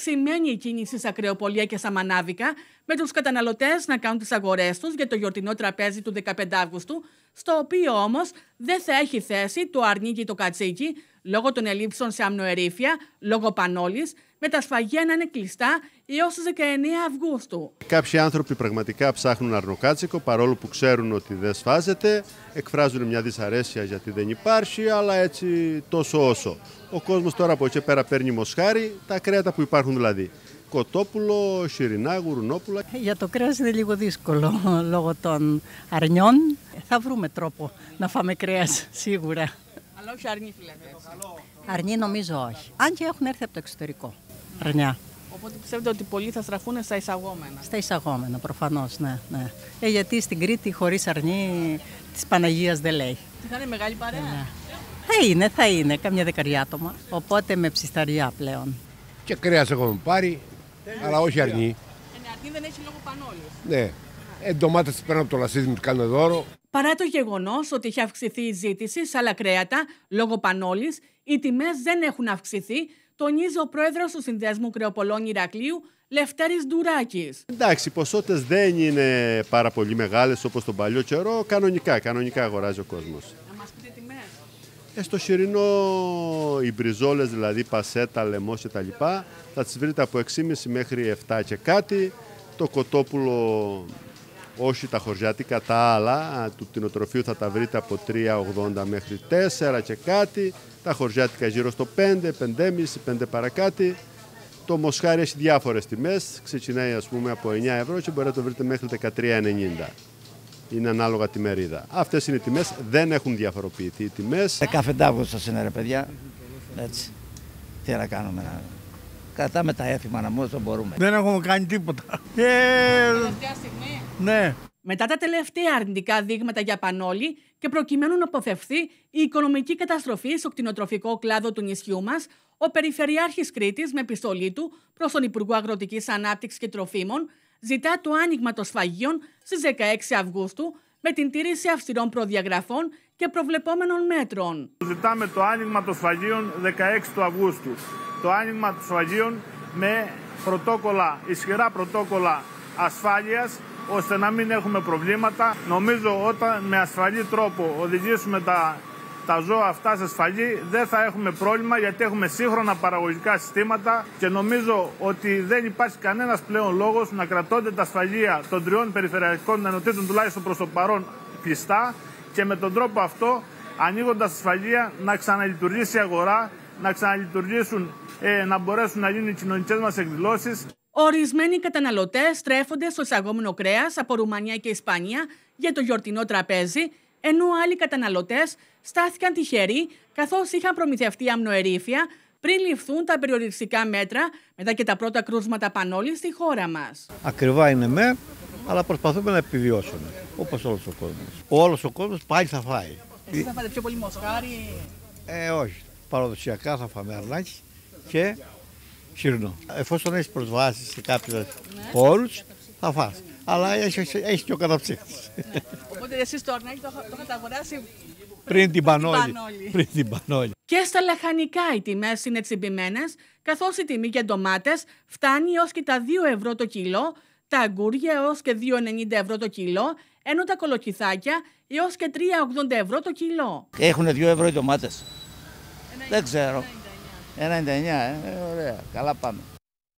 αυξημένη η κίνηση σε Ακρεοπολία και Σαμανάβικα, με τους καταναλωτές να κάνουν τις αγορές τους για το γιορτινό τραπέζι του 15 Αύγουστου, στο οποίο όμως δεν θα έχει θέση το αρνίκι το κατσίκι, λόγω των ελλείψεων σε αμνοερήφια, λόγω πανόλης, με τα σφαγεία να είναι κλειστά έως τις 19 Αυγούστου. Κάποιοι άνθρωποι πραγματικά ψάχνουν αρνοκάτσικο, παρόλο που ξέρουν ότι δεν σφάζεται, εκφράζουν μια δυσαρέσκεια γιατί δεν υπάρχει, αλλά έτσι τόσο όσο. Ο κόσμος τώρα από εκεί πέρα παίρνει μοσχάρι, τα κρέατα που υπάρχουν δηλαδή. Κοτόπουλο, σιρινά, γουρνόπουλα. Για το κρέας είναι λίγο δύσκολο λόγω των αρνιών. Θα βρούμε τρόπο να φάμε κρέας σίγουρα. Αλλά όχι αρνί, δηλαδή. Αρνί νομίζω όχι. Αν και έχουν έρθει από το εξωτερικό. Αρνιά. Οπότε πιστεύετε ότι πολλοί θα στραφούν στα εισαγόμενα. Στα εισαγόμενα, προφανώς, ναι. Γιατί στην Κρήτη χωρίς αρνί της Παναγίας δεν λέει. Θα είναι μεγάλη παρέα. Θα είναι, καμιά δεκαριά άτομα. Οπότε με ψισταριά πλέον. Και κρέας έχουμε πάρει, αλλά όχι αρνί. Αρνί δεν έχει λόγω πανόλης. Ναι. Ντομάτες παίρνω από το λασίδι μου, κάνουν δώρο. Παρά το γεγονός ότι έχει αυξηθεί η ζήτηση σε άλλα κρέατα λόγω πανόλης, οι τιμές δεν έχουν αυξηθεί, τονίζει ο πρόεδρος του Συνδέσμου Κρεοπολών Ηρακλείου, Λευτέρης Ντουράκης. Εντάξει, οι ποσότητες δεν είναι πάρα πολύ μεγάλες όπως τον παλιό καιρό. Κανονικά αγοράζει ο κόσμος. Να μας πείτε τιμές. Στο σιρινό, οι μπριζόλες, δηλαδή πασέτα, λαιμός και τα λοιπά, θα τις βρείτε από 6,5 μέχρι 7 και κάτι. Το κοτόπουλο, όχι τα χωριάτικα, τα άλλα του κτηνοτροφείου θα τα βρείτε από 3,80 μέχρι 4 και κάτι. Τα χωριάτικα γύρω στο 5, 5,5, 5 παρακάτι. Το μοσχάρι έχει διάφορες τιμές, ξεκινάει ας πούμε από 9 ευρώ και μπορεί να το βρείτε μέχρι 13,90. Είναι ανάλογα τη μερίδα. Αυτές είναι οι τιμές, δεν έχουν διαφοροποιηθεί οι τιμές. 15 Αύγουστος είναι ρε παιδιά, έτσι. Τι να κάνουμε, κρατάμε τα έθιμα να μόνο μπορούμε. Δεν έχουμε κάνει τίποτα. Τελευταία στιγμή. Ναι. Μετά τα τελευταία αρνητικά δείγματα για πανόλη και προκειμένου να αποφευθεί η οικονομική καταστροφή στο κτηνοτροφικό κλάδο του νησιού μας, ο Περιφερειάρχης Κρήτης με επιστολή του προς τον Υπουργό Αγροτικής Ανάπτυξης και Τροφίμων ζητά το άνοιγμα των σφαγείων στις 16 Αυγούστου με την τήρηση αυστηρών προδιαγραφών και προβλεπόμενων μέτρων. Ζητάμε το άνοιγμα των σφαγείων 16 του Αυγούστου. Το άνοιγμα των σφαγείων με ισχυρά πρωτόκολλα ασφάλειας, ώστε να μην έχουμε προβλήματα. Νομίζω όταν με ασφαλή τρόπο οδηγήσουμε τα ζώα αυτά σε σφαγή δεν θα έχουμε πρόβλημα, γιατί έχουμε σύγχρονα παραγωγικά συστήματα και νομίζω ότι δεν υπάρχει κανένας πλέον λόγος να κρατώνται τα σφαγεία των 3 περιφερειακών ενωτήτων τουλάχιστον προς το παρόν κλειστά και με τον τρόπο αυτό, ανοίγοντας τα σφαγεία, να ξαναλειτουργήσει η αγορά, να ξαναλειτουργήσουν, να μπορέσουν να γίνουν οι κοινωνικές μας εκδηλώσεις. Ορισμένοι καταναλωτές στρέφονται στο εισαγόμενο κρέας από Ρουμανία και Ισπανία για το γιορτινό τραπέζι, ενώ άλλοι καταναλωτές στάθηκαν τυχεροί καθώς είχαν προμηθευτεί αμνοερήφια πριν ληφθούν τα περιοριστικά μέτρα μετά και τα πρώτα κρούσματα πανόλης στη χώρα μας. Ακριβά είναι αλλά προσπαθούμε να επιβιώσουμε, όπως όλος ο κόσμος. Όλος ο κόσμος πάλι θα φάει. Εσείς θα φάτε πιο πολύ μοσχάρι? Όχι. Παραδοσιακά θα φάμε αρνάκι και σιρνό. Εφόσον έχεις προσβάσεις σε κάποιους χώρους, θα φας. Αλλά έχει και ο καταψύχτης. Οπότε εσείς το αρνάκι το έχετε αγοράσει πριν την πανόλη. Και στα λαχανικά οι τιμές είναι τσιμπημένες, καθώς η τιμή για ντομάτες φτάνει έως και τα 2 ευρώ το κιλό, τα αγκούρια έως και 2,90 ευρώ το κιλό, ενώ τα κολοκυθάκια έως και 3,80 ευρώ το κιλό. Έχουν 2 ευρώ οι ντομάτες. Δεν ξέρω. 1,99, ωραία, καλά πάμε.